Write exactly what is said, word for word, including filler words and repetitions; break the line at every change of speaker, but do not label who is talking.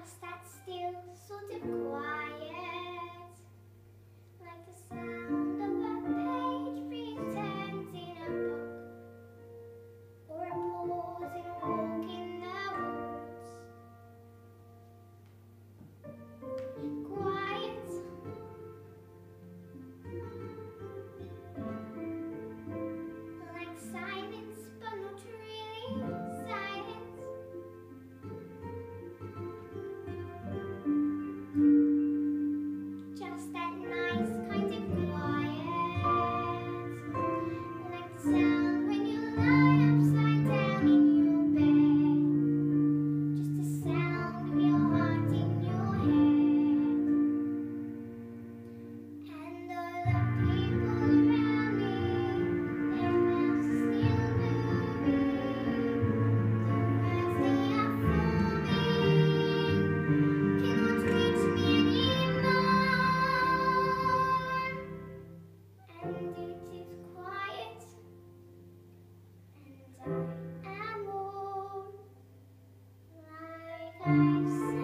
just that still sort of quiet, like the sound of a page being turned in a book, or a pause in a walk in the woods. Quiet, like silence, but not really silence. Just that nice kind of quiet, like the sound when you lie upside down in your bed. Just the sound of your heart in your head. And all the people around me, their mouths still moving. The words they are forming cannot reach me anymore. And it is quiet, and I am warm, like I've